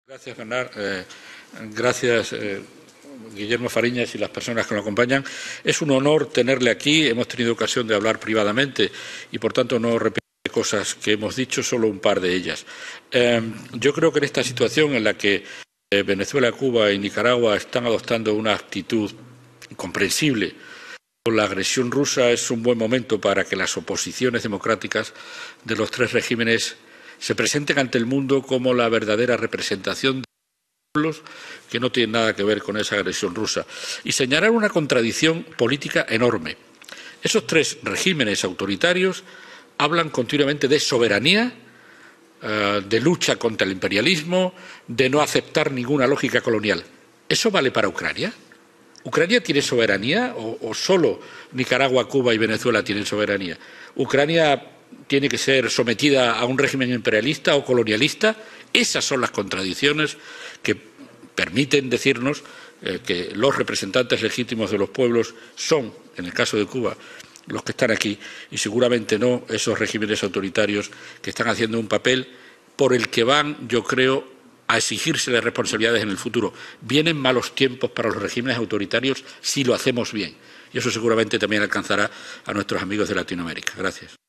Gracias, Bernard. Gracias, Guillermo Fariñas y las personas que nos acompañan. Es un honor tenerle aquí. Hemos tenido ocasión de hablar privadamente y, por tanto, no repito cosas que hemos dicho, solo un par de ellas. Yo creo que en esta situación en la que Venezuela, Cuba y Nicaragua están adoptando una actitud comprensible con la agresión rusa, es un buen momento para que las oposiciones democráticas de los tres regímenes se presenten ante el mundo como la verdadera representación de pueblos que no tienen nada que ver con esa agresión rusa y señalar una contradicción política enorme. Esos tres regímenes autoritarios hablan continuamente de soberanía, de lucha contra el imperialismo, de no aceptar ninguna lógica colonial. ¿Eso vale para Ucrania? ¿Ucrania tiene soberanía o solo Nicaragua, Cuba y Venezuela tienen soberanía? ¿Ucrania tiene que ser sometida a un régimen imperialista o colonialista? Esas son las contradicciones que permiten decirnos que los representantes legítimos de los pueblos son, en el caso de Cuba, los que están aquí, y seguramente no esos regímenes autoritarios que están haciendo un papel por el que van, yo creo, a exigirse responsabilidades en el futuro. Vienen malos tiempos para los regímenes autoritarios si lo hacemos bien. Y eso seguramente también alcanzará a nuestros amigos de Latinoamérica. Gracias.